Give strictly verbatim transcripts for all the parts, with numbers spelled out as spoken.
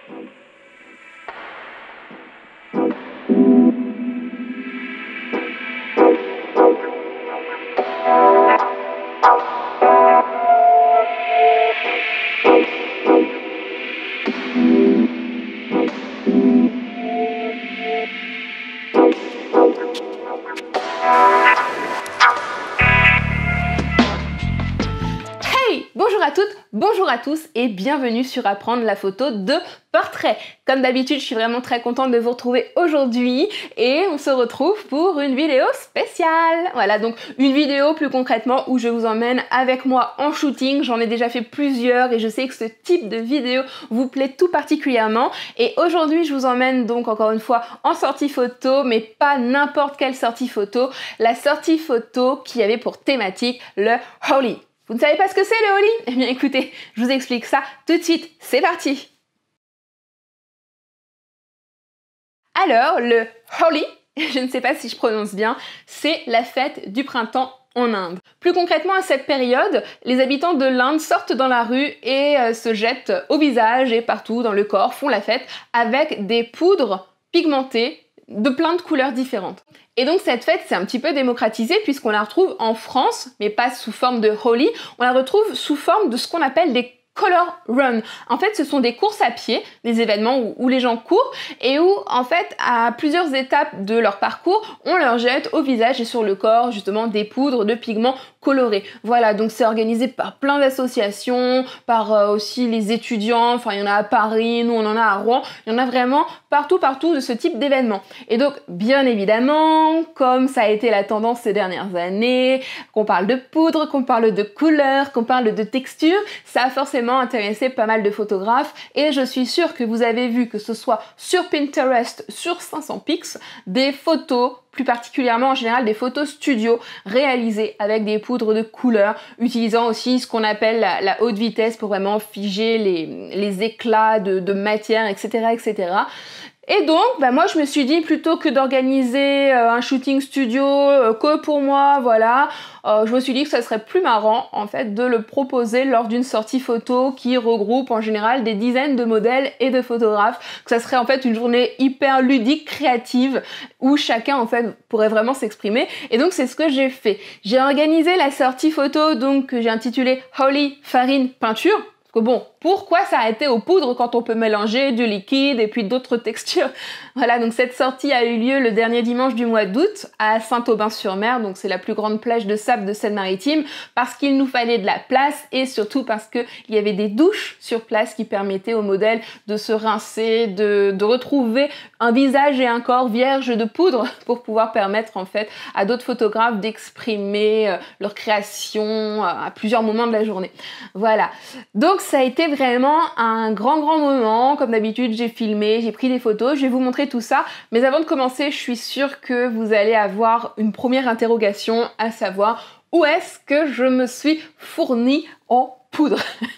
Bonjour à toutes, bonjour à tous et bienvenue sur Apprendre la photo de portrait. Comme d'habitude, je suis vraiment très contente de vous retrouver aujourd'hui et on se retrouve pour une vidéo spéciale. Voilà, donc une vidéo plus concrètement où je vous emmène avec moi en shooting. J'en ai déjà fait plusieurs et je sais que ce type de vidéo vous plaît tout particulièrement. Et aujourd'hui, je vous emmène donc encore une fois en sortie photo, mais pas n'importe quelle sortie photo. La sortie photo qui avait pour thématique le Holi. Vous ne savez pas ce que c'est le Holi? Eh bien écoutez, je vous explique ça tout de suite, c'est parti! Alors, le Holi, je ne sais pas si je prononce bien, c'est la fête du printemps en Inde. Plus concrètement, à cette période, les habitants de l'Inde sortent dans la rue et euh, se jettent au visage et partout dans le corps, font la fête avec des poudres pigmentées de plein de couleurs différentes. Et donc cette fête s'est un petit peu démocratisée puisqu'on la retrouve en France, mais pas sous forme de Holi, on la retrouve sous forme de ce qu'on appelle des color run. En fait, ce sont des courses à pied, des événements où, où les gens courent et où, en fait, à plusieurs étapes de leur parcours, on leur jette au visage et sur le corps, justement, des poudres de pigments colorés. Voilà, donc c'est organisé par plein d'associations, par euh, aussi les étudiants, enfin, il y en a à Paris, nous on en a à Rouen, il y en a vraiment partout, partout de ce type d'événements. Et donc, bien évidemment, comme ça a été la tendance ces dernières années, qu'on parle de poudre, qu'on parle de couleurs, qu'on parle de texture, ça a forcément intéressé pas mal de photographes et je suis sûre que vous avez vu, que ce soit sur Pinterest, sur cinq cents pix, des photos, plus particulièrement en général des photos studio réalisées avec des poudres de couleur, utilisant aussi ce qu'on appelle la, la haute vitesse pour vraiment figer les, les éclats de, de matière, et cetera, et cetera. Et donc, bah moi je me suis dit, plutôt que d'organiser euh, un shooting studio euh, que pour moi, voilà, euh, je me suis dit que ça serait plus marrant en fait de le proposer lors d'une sortie photo qui regroupe en général des dizaines de modèles et de photographes, que ça serait en fait une journée hyper ludique, créative, où chacun en fait pourrait vraiment s'exprimer. Et donc c'est ce que j'ai fait. J'ai organisé la sortie photo donc que j'ai intitulée Holi Farine Peinture. Que bon, pourquoi s'arrêter aux poudres quand on peut mélanger du liquide et puis d'autres textures? Voilà, donc cette sortie a eu lieu le dernier dimanche du mois d'août à Saint-Aubin-sur-Mer, donc c'est la plus grande plage de sable de Seine-Maritime, parce qu'il nous fallait de la place et surtout parce qu'il y avait des douches sur place qui permettaient aux modèles de se rincer, de, de retrouver un visage et un corps vierge de poudre pour pouvoir permettre en fait à d'autres photographes d'exprimer euh, leur création euh, à plusieurs moments de la journée. Voilà, donc ça a été vraiment un grand grand moment. Comme d'habitude, j'ai filmé, j'ai pris des photos, je vais vous montrer tout ça. Mais avant de commencer, je suis sûre que vous allez avoir une première interrogation, à savoir où est-ce que je me suis fournie en poudre.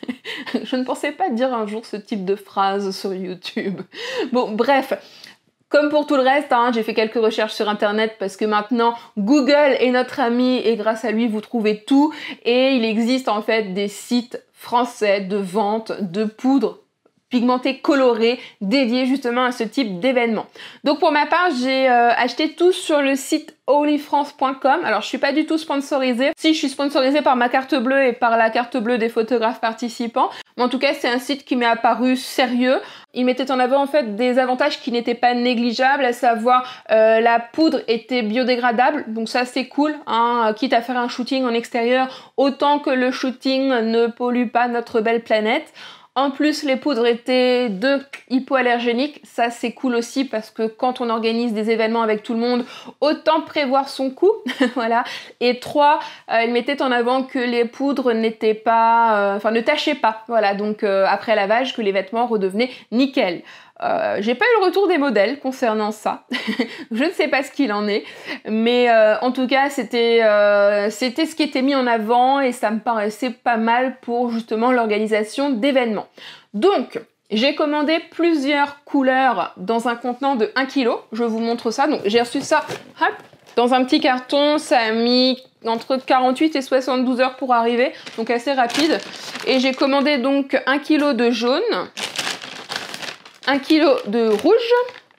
Je ne pensais pas dire un jour ce type de phrase sur YouTube. Bon, bref. Comme pour tout le reste, hein, j'ai fait quelques recherches sur internet parce que maintenant Google est notre ami et grâce à lui vous trouvez tout, et il existe en fait des sites français de vente de poudre pigmentée colorée dédiée justement à ce type d'événement. Donc pour ma part, j'ai euh, acheté tout sur le site holi france point com. Alors je suis pas du tout sponsorisée. Si, je suis sponsorisée par ma carte bleue et par la carte bleue des photographes participants. Mais en tout cas, c'est un site qui m'est apparu sérieux. Il mettait en avant en fait des avantages qui n'étaient pas négligeables, à savoir euh, la poudre était biodégradable, donc ça c'est cool, hein, quitte à faire un shooting en extérieur, autant que le shooting ne pollue pas notre belle planète. En plus, les poudres étaient deux hypoallergéniques, ça c'est cool aussi parce que quand on organise des événements avec tout le monde, autant prévoir son coût, voilà. Et trois, euh, ils mettaient en avant que les poudres n'étaient pas, euh, enfin ne tachaient pas, voilà. Donc euh, après lavage, que les vêtements redevenaient nickel. Euh, j'ai pas eu le retour des modèles concernant ça. Je ne sais pas ce qu'il en est, mais euh, en tout cas c'était euh, c'était ce qui était mis en avant et ça me paraissait pas mal pour justement l'organisation d'événements. Donc j'ai commandé plusieurs couleurs dans un contenant de un kilo. Je vous montre ça. Donc j'ai reçu ça hop, dans un petit carton. Ça a mis entre quarante-huit et soixante-douze heures pour arriver, donc assez rapide. Et j'ai commandé donc un kilo de jaune, un kilo de rouge,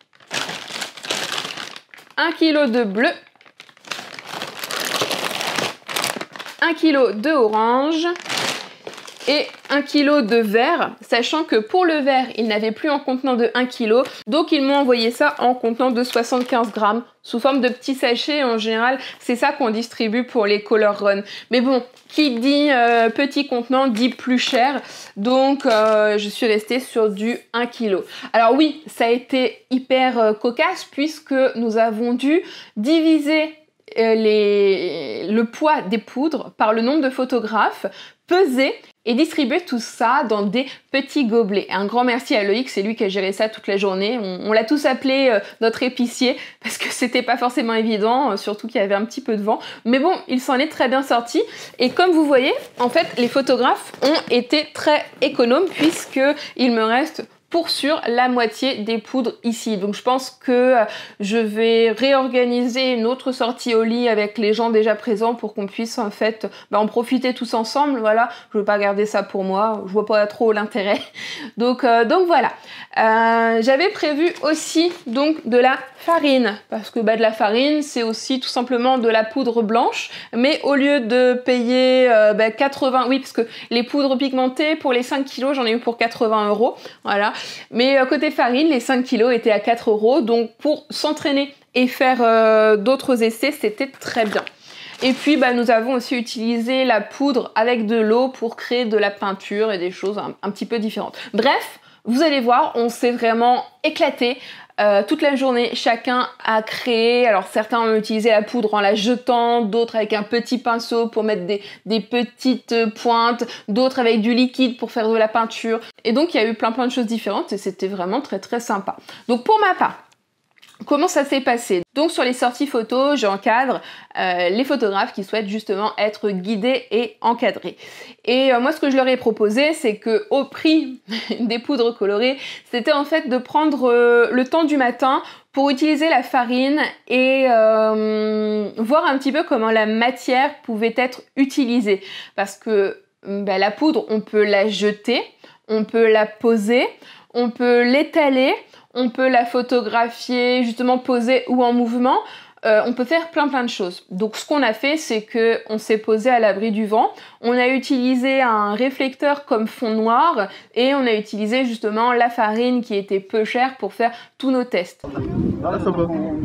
un kilo de bleu, un kilo de orange et un kilo de vert, sachant que pour le vert, ils n'avaient plus en contenant de un kilo, donc ils m'ont envoyé ça en contenant de soixante-quinze grammes, sous forme de petits sachets. En général, c'est ça qu'on distribue pour les Color Run. Mais bon, qui dit euh, petit contenant dit plus cher, donc euh, je suis restée sur du un kilo. Alors oui, ça a été hyper euh, cocasse, puisque nous avons dû diviser euh, les... le poids des poudres par le nombre de photographes, peser et distribuer tout ça dans des petits gobelets. Un grand merci à Loïc, c'est lui qui a géré ça toute la journée. On, on l'a tous appelé euh, notre épicier parce que c'était pas forcément évident, euh, surtout qu'il y avait un petit peu de vent. Mais bon, il s'en est très bien sorti. Et comme vous voyez, en fait, les photographes ont été très économes puisqu'il me reste pour sûr la moitié des poudres ici. Donc je pense que je vais réorganiser une autre sortie au lit avec les gens déjà présents pour qu'on puisse en fait bah, en profiter tous ensemble. Voilà, je veux pas garder ça pour moi, je vois pas trop l'intérêt. Donc, euh, donc voilà. Euh, J'avais prévu aussi donc de la farine, parce que bah, de la farine c'est aussi tout simplement de la poudre blanche, mais au lieu de payer euh, bah, quatre-vingts, oui parce que les poudres pigmentées pour les cinq kilos j'en ai eu pour quatre-vingts euros, voilà. Mais euh, côté farine, les cinq kilos étaient à quatre euros, donc pour s'entraîner et faire euh, d'autres essais, c'était très bien. Et puis bah, nous avons aussi utilisé la poudre avec de l'eau pour créer de la peinture et des choses un, un petit peu différentes. Bref, vous allez voir, on s'est vraiment éclaté. Euh, toute la journée, chacun a créé, alors certains ont utilisé la poudre en la jetant, d'autres avec un petit pinceau pour mettre des, des petites pointes, d'autres avec du liquide pour faire de la peinture. Et donc il y a eu plein plein de choses différentes et c'était vraiment très très sympa. Donc pour ma part, comment ça s'est passé? Donc sur les sorties photos, j'encadre euh, les photographes qui souhaitent justement être guidés et encadrés. Et euh, moi ce que je leur ai proposé, c'est que au prix des poudres colorées, c'était en fait de prendre euh, le temps du matin pour utiliser la farine et euh, voir un petit peu comment la matière pouvait être utilisée. Parce que bah, la poudre, on peut la jeter, on peut la poser, on peut l'étaler, on peut la photographier justement posée ou en mouvement, euh, on peut faire plein plein de choses. Donc ce qu'on a fait, c'est que on s'est posé à l'abri du vent, on a utilisé un réflecteur comme fond noir et on a utilisé justement la farine qui était peu chère pour faire tous nos tests. Ah, ça va.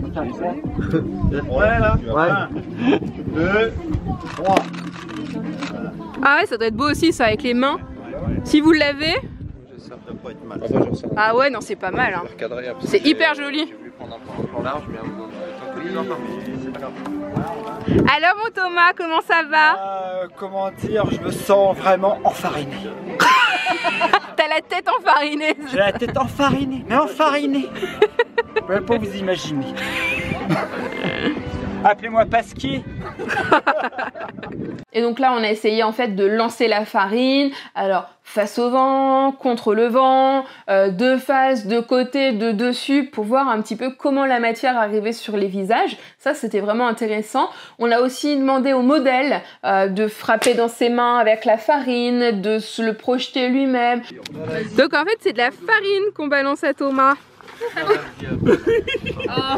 Ouais, là. Ouais. Un, deux, trois. Ah ouais, ça doit être beau aussi ça avec les mains. Si vous l'avez. Ça devrait pas être mal. Ah ouais, non, c'est pas mal. Hein. C'est hyper joli. J'ai voulu prendre un plan large, mais à un moment donné, c'est pas grave. Alors mon Thomas, comment ça va? euh, Comment dire, je me sens vraiment enfariné. T'as la tête enfarinée. J'ai la tête enfarinée, mais enfarinée. Vous pouvez pas vous imaginer. Appelez-moi Pasquier. Et donc là, on a essayé en fait de lancer la farine. Alors, face au vent, contre le vent, euh, de face, de côté, de dessus, pour voir un petit peu comment la matière arrivait sur les visages. Ça, c'était vraiment intéressant. On a aussi demandé au modèle euh, de frapper dans ses mains avec la farine, de se le projeter lui-même. Donc en fait, c'est de la farine qu'on balance à Thomas. Oh.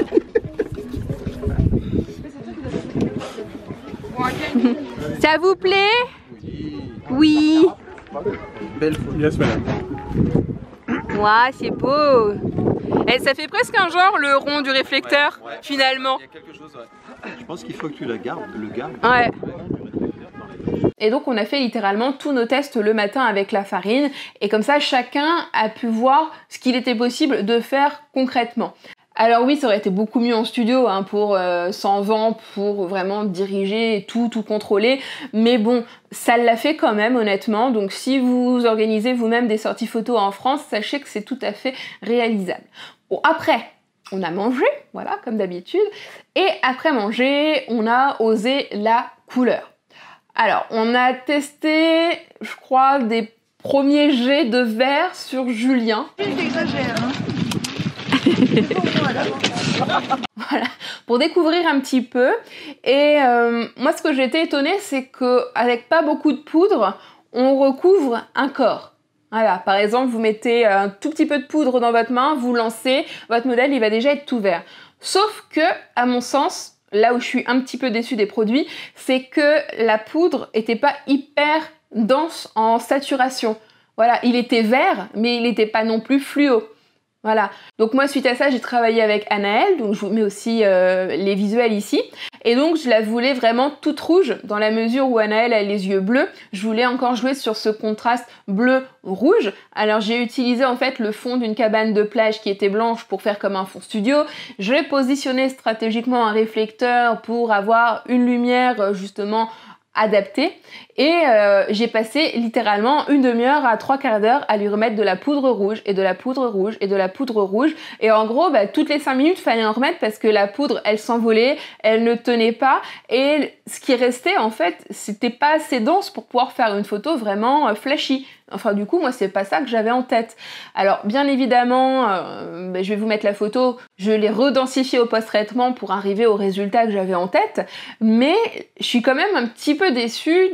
Ça vous plaît? Oui. Belle photo. Yes, madame. Ouah, c'est beau. Et ça fait presque un genre le rond du réflecteur, ouais, ouais, finalement. Il y a quelque chose, ouais. Je pense qu'il faut que tu la gardes, le gardes. Ouais. Et donc on a fait littéralement tous nos tests le matin avec la farine et comme ça chacun a pu voir ce qu'il était possible de faire concrètement. Alors oui, ça aurait été beaucoup mieux en studio hein, pour euh, sans vent, pour vraiment diriger et tout, tout contrôler. Mais bon, ça l'a fait quand même honnêtement. Donc si vous organisez vous-même des sorties photos en France, sachez que c'est tout à fait réalisable. Bon, après, on a mangé, voilà, comme d'habitude. Et après manger, on a osé la couleur. Alors, on a testé, je crois, des premiers jets de vert sur Julien. J'exagère, hein. Voilà, pour découvrir un petit peu. Et euh, moi, ce que j'ai été étonnée, c'est qu'avec pas beaucoup de poudre, on recouvre un corps. Voilà, par exemple, vous mettez un tout petit peu de poudre dans votre main, vous lancez, votre modèle, il va déjà être tout vert. Sauf que, à mon sens, là où je suis un petit peu déçue des produits, c'est que la poudre était pas hyper dense en saturation. Voilà, il était vert, mais il n'était pas non plus fluo. Voilà, donc moi suite à ça j'ai travaillé avec Anaëlle, donc je vous mets aussi euh, les visuels ici, et donc je la voulais vraiment toute rouge, dans la mesure où Anaëlle a les yeux bleus, je voulais encore jouer sur ce contraste bleu-rouge, alors j'ai utilisé en fait le fond d'une cabane de plage qui était blanche pour faire comme un fond studio, je l'ai positionné stratégiquement un réflecteur pour avoir une lumière justement adapté et euh, j'ai passé littéralement une demi-heure à trois quarts d'heure à lui remettre de la poudre rouge et de la poudre rouge et de la poudre rouge et en gros bah, toutes les cinq minutes fallait en remettre parce que la poudre elle s'envolait, elle ne tenait pas et ce qui restait en fait c'était pas assez dense pour pouvoir faire une photo vraiment euh, flashy. Enfin du coup moi c'est pas ça que j'avais en tête. Alors bien évidemment euh, bah, je vais vous mettre la photo, je l'ai redensifiée au post-traitement pour arriver au résultat que j'avais en tête, mais je suis quand même un petit peu déçue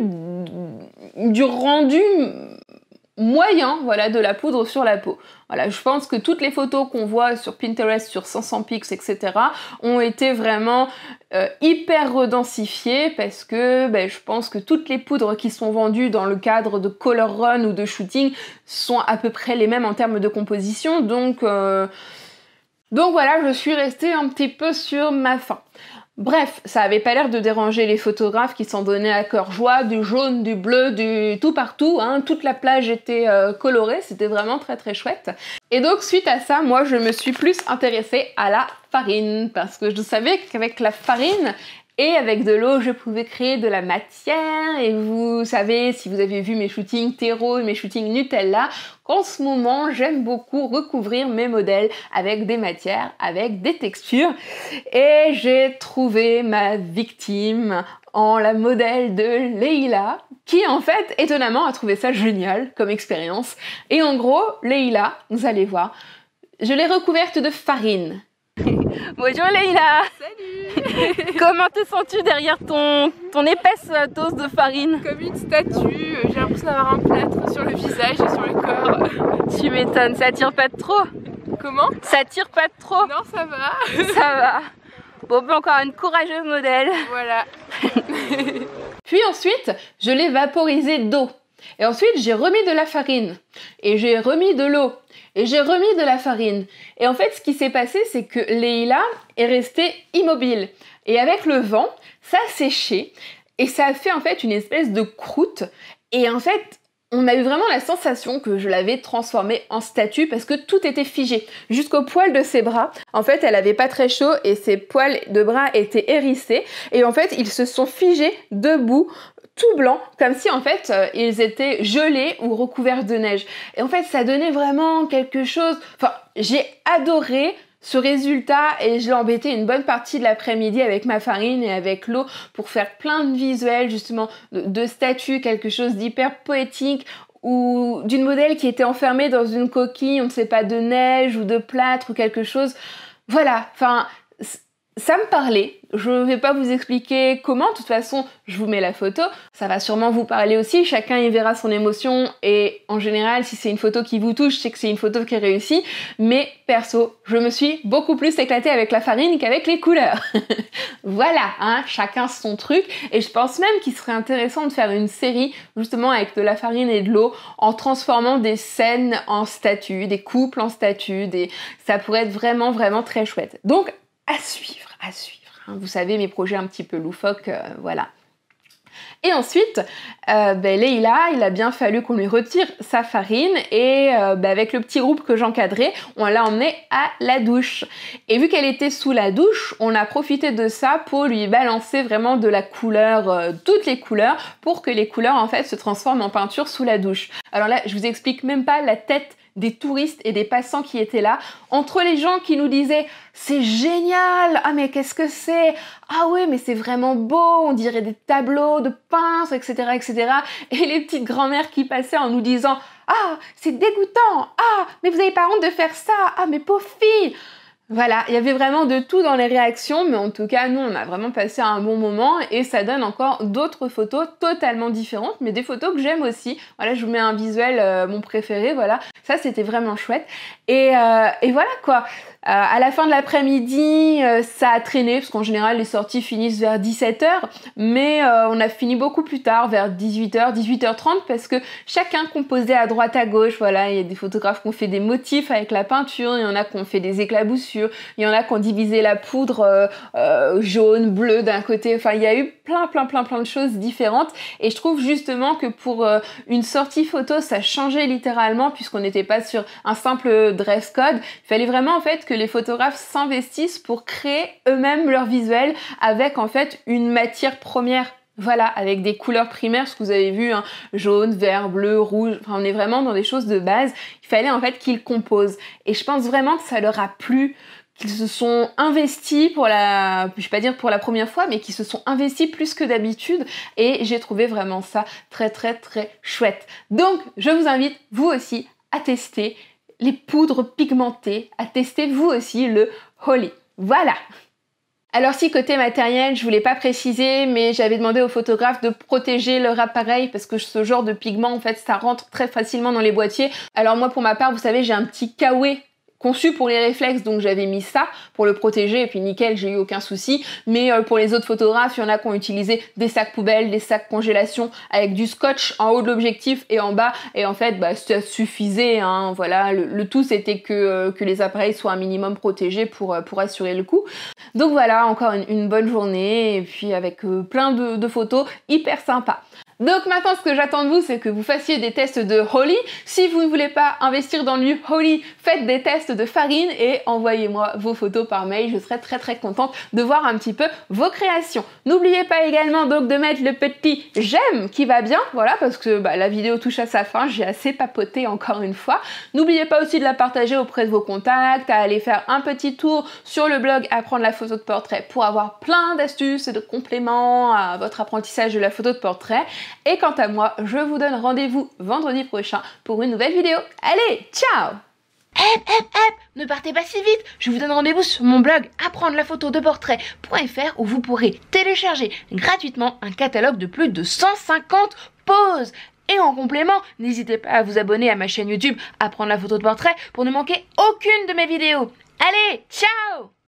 du rendu moyen voilà, de la poudre sur la peau. Voilà, je pense que toutes les photos qu'on voit sur Pinterest, sur cinq cents pix, et cetera ont été vraiment euh, hyper redensifiées parce que ben, je pense que toutes les poudres qui sont vendues dans le cadre de color run ou de shooting sont à peu près les mêmes en termes de composition. Donc, euh... donc voilà, je suis restée un petit peu sur ma faim. Bref, ça avait pas l'air de déranger les photographes qui s'en donnaient à cœur joie, du jaune, du bleu, du tout partout, hein. Toute la plage était euh, colorée, c'était vraiment très très chouette. Et donc suite à ça, moi je me suis plus intéressée à la farine, parce que je savais qu'avec la farine et avec de l'eau, je pouvais créer de la matière, et vous savez, si vous avez vu mes shootings terreau et mes shootings Nutella, qu'en ce moment, j'aime beaucoup recouvrir mes modèles avec des matières, avec des textures, et j'ai trouvé ma victime en la modèle de Leïla, qui en fait, étonnamment, a trouvé ça génial comme expérience. Et en gros, Leïla, vous allez voir, je l'ai recouverte de farine. Bonjour Leïla. Salut. Comment te sens-tu derrière ton, ton épaisse dose de farine? Comme une statue, j'ai l'impression d'avoir un plâtre sur le visage et sur le corps. Tu m'étonnes, ça tire pas de trop? Comment? Ça tire pas de trop? Non, ça va. Ça va. Bon, ben encore une courageuse modèle. Voilà. Puis ensuite, je l'ai vaporisé d'eau. Et ensuite, j'ai remis de la farine. Et j'ai remis de l'eau. Et j'ai remis de la farine. Et en fait, ce qui s'est passé, c'est que Leïla est restée immobile. Et avec le vent, ça a séché. Et ça a fait en fait une espèce de croûte. Et en fait, on a eu vraiment la sensation que je l'avais transformée en statue parce que tout était figé. Jusqu'au poil de ses bras. En fait, elle avait pas très chaud et ses poils de bras étaient hérissés. Et en fait, ils se sont figés debout, tout blanc, comme si en fait euh, ils étaient gelés ou recouverts de neige. Et en fait ça donnait vraiment quelque chose, enfin j'ai adoré ce résultat et je l'ai embêté une bonne partie de l'après-midi avec ma farine et avec l'eau pour faire plein de visuels justement de, de statues, quelque chose d'hyper poétique ou d'une modèle qui était enfermée dans une coquille, on ne sait pas, de neige ou de plâtre ou quelque chose. Voilà, enfin ça me parlait. Je ne vais pas vous expliquer comment, de toute façon, je vous mets la photo. Ça va sûrement vous parler aussi, chacun y verra son émotion et en général, si c'est une photo qui vous touche, c'est que c'est une photo qui est réussie. Mais perso, je me suis beaucoup plus éclatée avec la farine qu'avec les couleurs. Voilà, hein, chacun son truc. Et je pense même qu'il serait intéressant de faire une série justement avec de la farine et de l'eau en transformant des scènes en statues, des couples en statues. Des... Ça pourrait être vraiment, vraiment très chouette. Donc, à suivre, à suivre. Vous savez, mes projets un petit peu loufoques, euh, voilà. Et ensuite, euh, ben, Leïla, il a bien fallu qu'on lui retire sa farine et euh, ben, avec le petit groupe que j'encadrais, on l'a emmenée à la douche. Et vu qu'elle était sous la douche, on a profité de ça pour lui balancer vraiment de la couleur, euh, toutes les couleurs, pour que les couleurs en fait se transforment en peinture sous la douche. Alors là, je vous explique même pas la tête des touristes et des passants qui étaient là, entre les gens qui nous disaient « c'est génial, ah mais qu'est-ce que c'est, ah ouais mais c'est vraiment beau, on dirait des tableaux de peintres, et cetera et cetera » et les petites grand-mères qui passaient en nous disant « ah c'est dégoûtant, ah mais vous avez pas honte de faire ça, ah mais pauvre fille !» Voilà, il y avait vraiment de tout dans les réactions, mais en tout cas, nous, on a vraiment passé un bon moment et ça donne encore d'autres photos totalement différentes, mais des photos que j'aime aussi. Voilà, je vous mets un visuel, euh, mon préféré, voilà. Ça, c'était vraiment chouette. Et, euh, et voilà, quoi. Euh, à la fin de l'après-midi, euh, ça a traîné, parce qu'en général, les sorties finissent vers dix-sept heures, mais euh, on a fini beaucoup plus tard, vers dix-huit heures, dix-huit heures trente, parce que chacun composait à droite à gauche. Voilà, il y a des photographes qui ont fait des motifs avec la peinture, il y en a qui ont fait des éclaboussures, il y en a qui ont divisé la poudre euh, euh, jaune, bleu d'un côté. Enfin, il y a eu plein, plein, plein, plein de choses différentes. Et je trouve justement que pour euh, une sortie photo, ça changeait littéralement, puisqu'on n'était pas sur un simple dress code. Il fallait vraiment, en fait, que les photographes s'investissent pour créer eux-mêmes leur visuel avec, en fait, une matière première. Voilà, avec des couleurs primaires, ce que vous avez vu, hein, jaune, vert, bleu, rouge, enfin on est vraiment dans des choses de base. Il fallait en fait qu'ils composent. Et je pense vraiment que ça leur a plu, qu'ils se sont investis pour la, je vais pas dire pour la première fois, mais qu'ils se sont investis plus que d'habitude. Et j'ai trouvé vraiment ça très très très chouette. Donc je vous invite, vous aussi, à tester les poudres pigmentées, à tester vous aussi le Holly. Voilà! Alors si côté matériel, je voulais pas préciser, mais j'avais demandé au photographe de protéger leur appareil parce que ce genre de pigment, en fait, ça rentre très facilement dans les boîtiers. Alors moi, pour ma part, vous savez, j'ai un petit kawaii conçu pour les réflexes, donc j'avais mis ça pour le protéger et puis nickel, j'ai eu aucun souci. Mais euh, pour les autres photographes, il y en a qui ont utilisé des sacs poubelles, des sacs congélation avec du scotch en haut de l'objectif et en bas, et en fait bah, ça suffisait, hein, voilà. Le, le tout c'était que, euh, que les appareils soient un minimum protégés pour, euh, pour assurer le coup. Donc voilà, encore une, une bonne journée et puis avec euh, plein de, de photos hyper sympas. Donc maintenant, ce que j'attends de vous, c'est que vous fassiez des tests de Holly. Si vous ne voulez pas investir dans du Holly, faites des tests de farine et envoyez-moi vos photos par mail. Je serai très très contente de voir un petit peu vos créations. N'oubliez pas également donc de mettre le petit j'aime qui va bien, voilà, parce que bah, la vidéo touche à sa fin, j'ai assez papoté encore une fois. N'oubliez pas aussi de la partager auprès de vos contacts, à aller faire un petit tour sur le blog Apprendre la photo de portrait pour avoir plein d'astuces et de compléments à votre apprentissage de la photo de portrait. Et quant à moi, je vous donne rendez-vous vendredi prochain pour une nouvelle vidéo. Allez, ciao! Hep, hep, hep, ne partez pas si vite. Je vous donne rendez-vous sur mon blog apprendre la photo de portrait point f r où vous pourrez télécharger gratuitement un catalogue de plus de cent cinquante poses. Et en complément, n'hésitez pas à vous abonner à ma chaîne YouTube Apprendre la photo de portrait pour ne manquer aucune de mes vidéos. Allez, ciao!